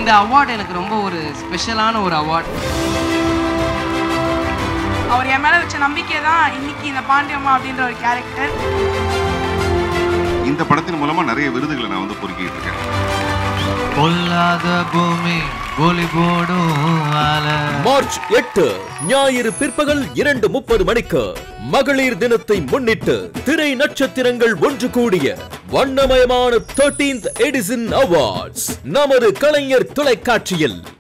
இந்த அவார்டு எனக்கு ரொம்ப ஒரு ஸ்பெஷலான ஒரு அவார்டு. அவர் என் மேல வச்ச நம்பிக்கை தான் இன்னைக்கு இந்த பாண்டியம்மா அப்படின்ற ஒரு கேரக்டர். இந்த படத்தின் மூலமா நிறைய விருதுகளை நான் வந்து பொறுக்கிட்டு இருக்கேன். பொல்லாத பூமி ஒளி போடும் மார்ச் 8 ஞாயிறு பிற்பகல் 2:30 மணிக்கு மகளிர் தினத்தை முன்னிட்டு திரை நட்சத்திரங்கள் ஒன்று கூடிய வண்ணமயமான 13th எடிசன் அவார்ட்ஸ் நமது கலைஞர் தொலைக்காட்சியில்.